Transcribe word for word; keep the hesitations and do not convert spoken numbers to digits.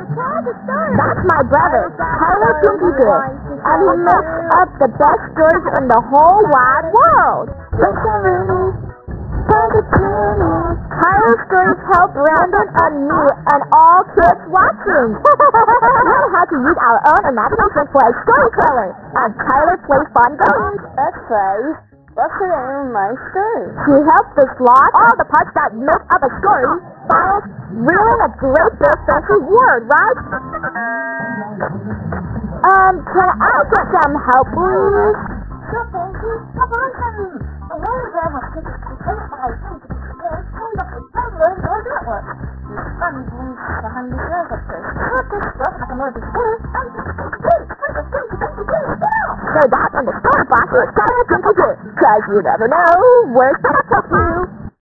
That's my brother, Tyler Dinky did, and he makes up the best stories in the whole wide world. Tyler's stories help Brandon and me and all kids watching. Learn how to use our own imagination for a storyteller, and Tyler plays fun games. Okay, what's the name of my story? To help us slot all the parts that make up a story, files really a great big fancy word, right? Um, can I get some help, please? Sure, thank you. Come on, honey. I want to grab a picture of the paper I think it's there. Stand up and tell me or that one. It's funny blues behind the girls up there. Look, this stuff like I'm going to do. I'm just going to do. I'm just going to do. So that's in the story box with Tyler Dinky, because you never know where Santa comes.